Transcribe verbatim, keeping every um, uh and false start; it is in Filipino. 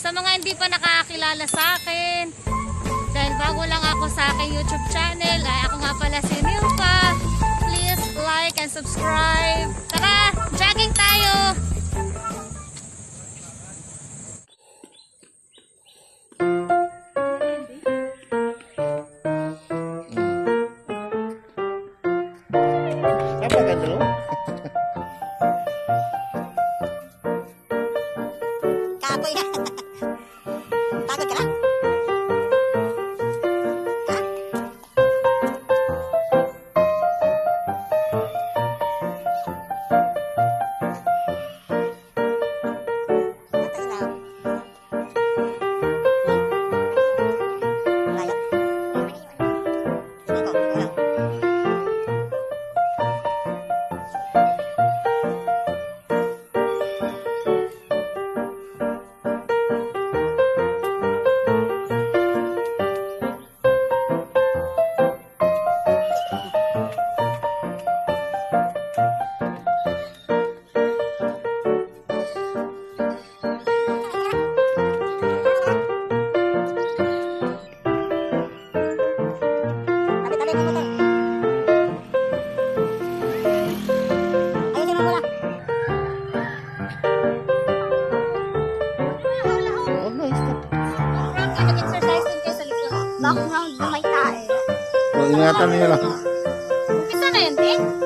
Sa mga hindi pa nakakilala sa akin, dahil bago lang ako sa aking YouTube channel, ay ako nga pala si Nilpa. Please like and subscribe. Tara, jogging tayo! Apa kan dulu? Kapoy na. Takot ka na? Ha? Atas na. Layak. Sige ko, wala. Tabi-tabi mo motor. Ayusin mo muna. Oh no, stop. Background ka, nag-exercise din kayo sa likod. Background na may tae. Oh, ingatan niyo lang. Umpisa na yun, eh?